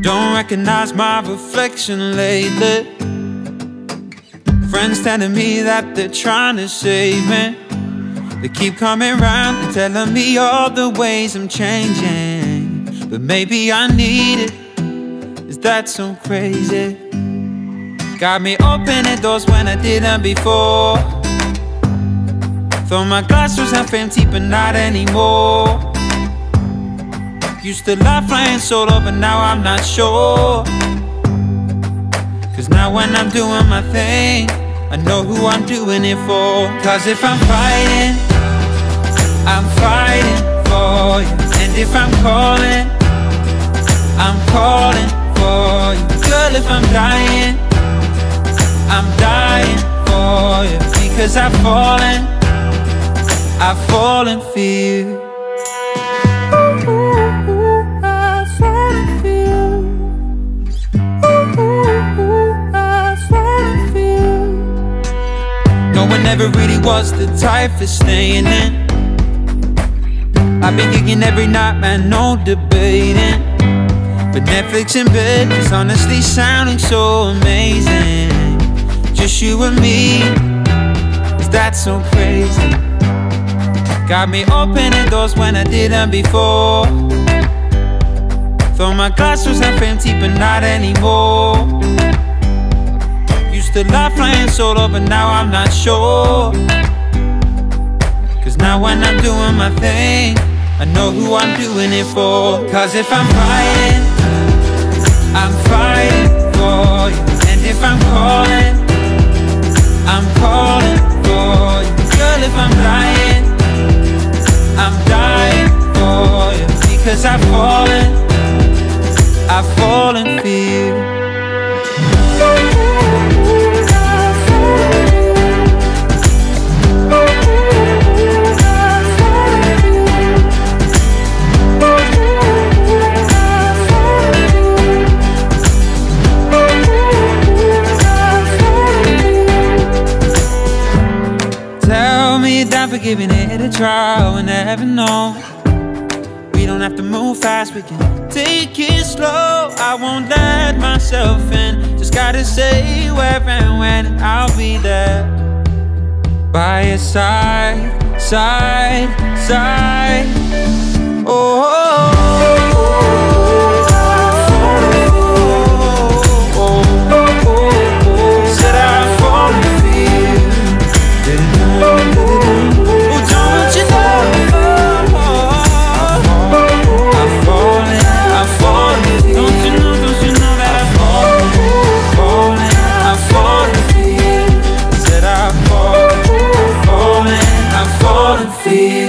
Don't recognize my reflection lately. Friends telling me that they're trying to save me. They keep coming round and telling me all the ways I'm changing, but maybe I need it. Is that so crazy? Got me opening doors when I didn't before. Thought my glass was half empty, but not anymore. Used to love flying solo, but now I'm not sure. Cause now when I'm doing my thing, I know who I'm doing it for. Cause if I'm fighting, I'm fighting for you. And if I'm calling, I'm calling for you. Girl, if I'm dying, I'm dying for you. Because I've fallen for you. I've fallen for you. I've fallen for you. No one ever really was the type for staying in. I've been kicking every night, man, no debating. But Netflix in bed is honestly sounding so amazing. Just you and me, is that so crazy? Got me opening doors when I didn't before. Thought my glass was half empty, but not anymore. Used to love flying solo, but now I'm not sure. Cause now when I'm doing my thing, I know who I'm doing it for. Cause if I'm fighting, I'm fighting for you. And if I'm calling, I'm calling for you. Girl, if I'm dying, I'm dying for you. Because I've fallen for you. Tell me you're down for giving it a try. We'll never know. We don't have to move fast, we can take it slow. I won't let myself in. Just gotta say where and when I'll be there. By your side, side, side. Oh, said I'm falling for you. Oh, don't you know? I'm falling. Don't you know that I'm falling for you. Said I'm falling for you.